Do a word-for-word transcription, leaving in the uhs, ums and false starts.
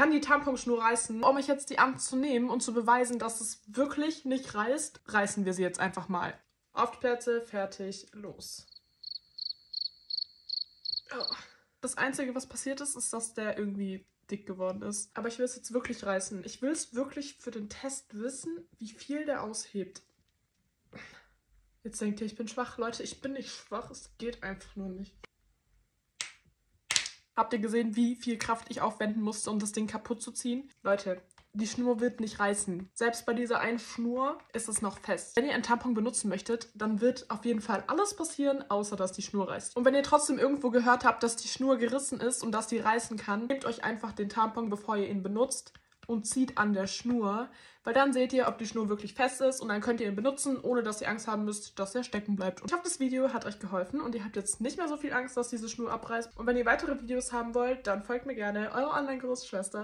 kann die Tamponschnur reißen. Um euch jetzt die Angst zu nehmen und zu beweisen, dass es wirklich nicht reißt, reißen wir sie jetzt einfach mal. Auf die Plätze, fertig, los. Oh. Das Einzige, was passiert ist, ist, dass der irgendwie dick geworden ist. Aber ich will es jetzt wirklich reißen. Ich will es wirklich für den Test wissen, wie viel der aushebt. Jetzt denkt ihr, ich bin schwach. Leute, ich bin nicht schwach. Es geht einfach nur nicht. Habt ihr gesehen, wie viel Kraft ich aufwenden musste, um das Ding kaputt zu ziehen? Leute, die Schnur wird nicht reißen. Selbst bei dieser einen Schnur ist es noch fest. Wenn ihr einen Tampon benutzen möchtet, dann wird auf jeden Fall alles passieren, außer dass die Schnur reißt. Und wenn ihr trotzdem irgendwo gehört habt, dass die Schnur gerissen ist und dass die reißen kann, nehmt euch einfach den Tampon, bevor ihr ihn benutzt, und zieht an der Schnur, weil dann seht ihr, ob die Schnur wirklich fest ist und dann könnt ihr ihn benutzen, ohne dass ihr Angst haben müsst, dass er stecken bleibt. Und ich hoffe, das Video hat euch geholfen und ihr habt jetzt nicht mehr so viel Angst, dass diese Schnur abreißt. Und wenn ihr weitere Videos haben wollt, dann folgt mir gerne. Eure Online-Großschwester.